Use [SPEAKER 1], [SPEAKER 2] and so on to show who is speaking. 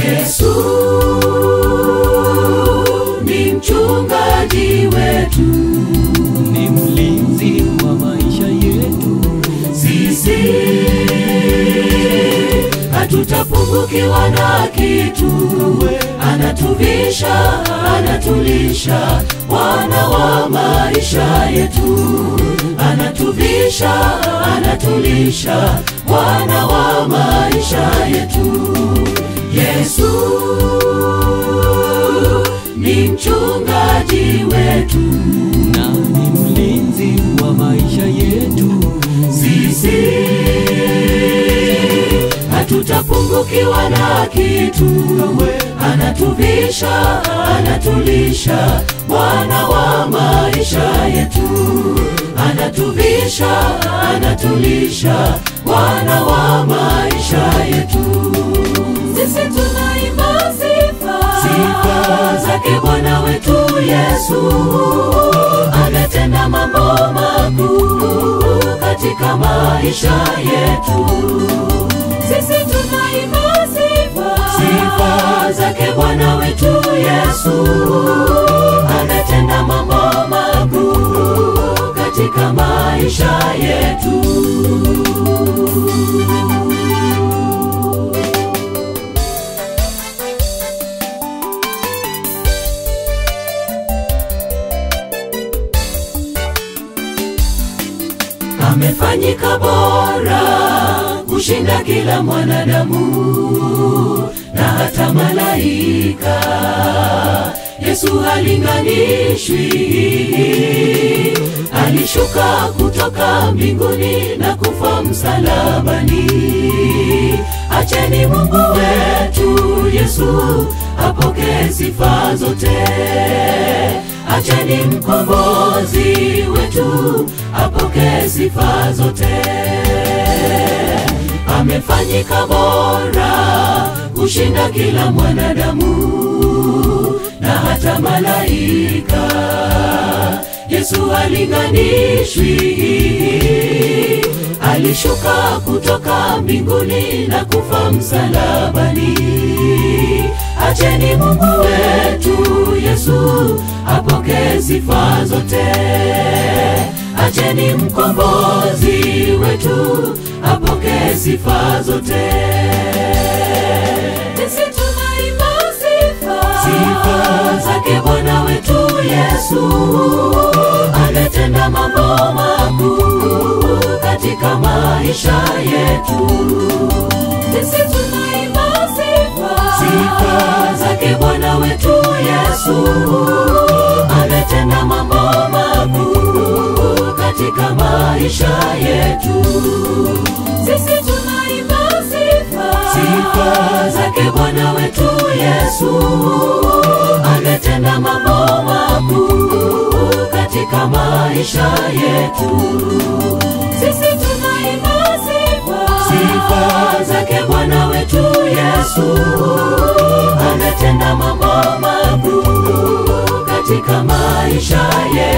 [SPEAKER 1] Yesu ni mchungaji wetu,
[SPEAKER 2] ni mlinzi wa maisha yetu.
[SPEAKER 1] Sisi hatutapungukiwa na kitu. Anatuvisha, anatulisha, Bwana wa maisha yetu. Anatuvisha, anatulisha, Bwana wa maisha yetu. Yesu ni mchungaji wetu,
[SPEAKER 2] na ni mlinzi wa maisha yetu.
[SPEAKER 1] Sisi hatutapungukiwa na kitu. Anatuvisha, anatulisha, Bwana wa maisha yetu. Anatuvisha, anatulisha, Bwana wa maisha yetu.
[SPEAKER 3] Sisi tunaimba
[SPEAKER 1] sifa zake Bwana wetu Yesu. Ametenda mambo makuu katika maisha yetu.
[SPEAKER 3] Sisi tunaimba
[SPEAKER 1] sifa zake Bwana wetu Yesu. Ametenda mambo makuu katika maisha yetu. Amefanyika bora kushinda kila mwanadamu na hata malaika. Yesu halinganishwi, alishuka kutoka mbinguni na kufa msalabani. Acheni Mungu wetu Yesu apokee sifa zote. Acheni mkombozi wetu apokee sifa zote. Amefanyika bora kushinda kila mwanadamu na hata malaika. Yesu halinganishwi, alishuka kutoka mbinguni na kufa msalabani. Acheni Mungu wetu Yesu apokee sifa zote. Acheni mkombozi wetu apokee sifa zote.
[SPEAKER 3] Sisi tunaimba
[SPEAKER 1] sifa zake Bwana wetu Yesu. Ametenda mambo makuu katika maisha yetu.
[SPEAKER 3] Sisi tunaimba
[SPEAKER 1] sifa zake Bwana wetu Yesu. Ametenda mambo makuu katika maisha yetu.
[SPEAKER 3] Sisi tunaimba
[SPEAKER 1] sifa zake Bwana wetu Yesu. Ametenda mambo makuu katika maisha yetu.
[SPEAKER 3] Sisi tunaimba
[SPEAKER 1] sifa zake Bwana wetu Yesu. Ametenda mambo makuu katika maisha yetu.